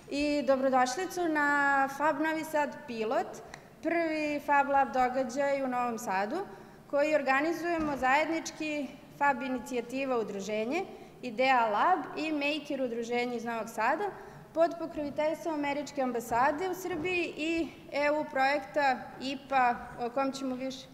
i dobrodošlicu na Fab Novi Sad Pilot, prvi Fab Lab događaj u Novom Sadu, koji organizujemo zajednički Fab inicijativa udruženje, Idea Lab i Maker udruženje iz Novog Sada, pod pokroviteljstvom Američke ambasade u Srbiji i EU projekta IPA, o kom ćemo više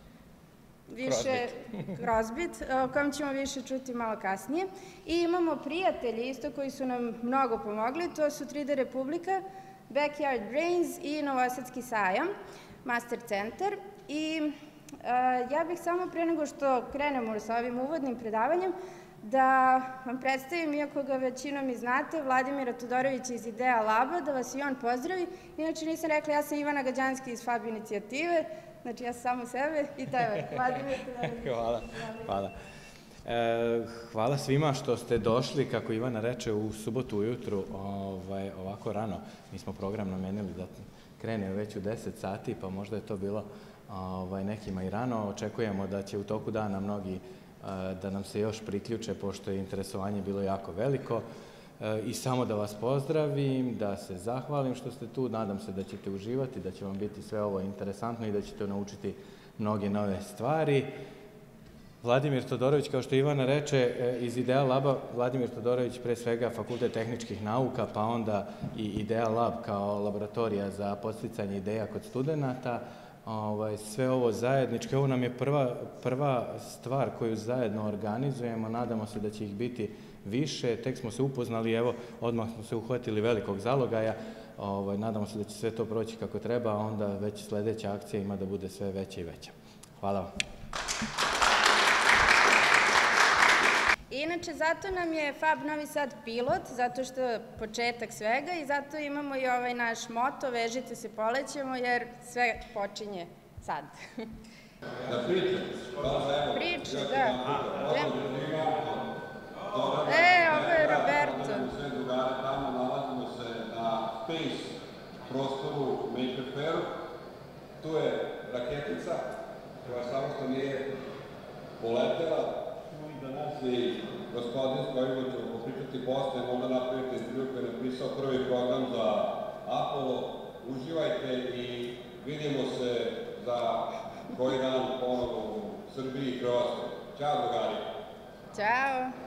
čuti malo kasnije. I imamo prijatelje isto koji su nam mnogo pomogli, to su 3D Republika, Backyard Brains i Novosadski sajam, Master centar. I ja bih samo pre nego što krenemo sa ovim uvodnim predavanjem, da vam predstavim, iako ga većinom i znate, Vladimira Todorovića iz Idea Laba, da vas i on pozdravi. Inače nisam rekla, ja sam Ivana Gađanski iz Fab inicijative, znači ja sam samo sebe i tebe. Vladimir Todorović. Hvala. Hvala svima što ste došli, kako Ivana reče, u subotu ujutru, ovako rano. Mi smo program namenili da krene već u 10 sati, pa možda je to bilo nekima i rano. Očekujemo da će u toku dana mnogi da nam se još priključe, pošto je interesovanje bilo jako veliko. I samo da vas pozdravim, da se zahvalim što ste tu, nadam se da ćete uživati, da će vam biti sve ovo interesantno i da ćete naučiti mnoge nove stvari. Vladimir Todorović, kao što Ivana reče, iz Idea Laba, Vladimir Todorović pre svega Fakultet tehničkih nauka, pa onda i Idea Lab kao laboratorija za podsticanje ideja kod studenata. Sve ovo zajednički, ovo nam je prva stvar koju zajedno organizujemo, nadamo se da će ih biti više, tek smo se upoznali, evo, odmah smo se uhvatili velikog zalogaja, nadamo se da će sve to proći kako treba, a onda već sledeća akcija ima da bude sve veća i veća. Hvala vam. Inače, zato nam je Fab Novi Sad Pilot, zato što je početak svega i zato imamo i ovaj naš moto, vežite se, polećemo, jer sve počinje sad. Da pričam? Priča, da. Ovo je Roberto. Sve drugare tamo, nalazimo se na Space prostoru Maker Fairu. Tu je raketica koja samo što nije poletela. I gospodin s kojima ćemo popričati posle, možda napravite intervju koji je napisao prvi program za Apollo. Uživajte i vidimo se za koji dan ponovo u Srbiji i Hrvatskoj. Ćao, drugari! Ćao!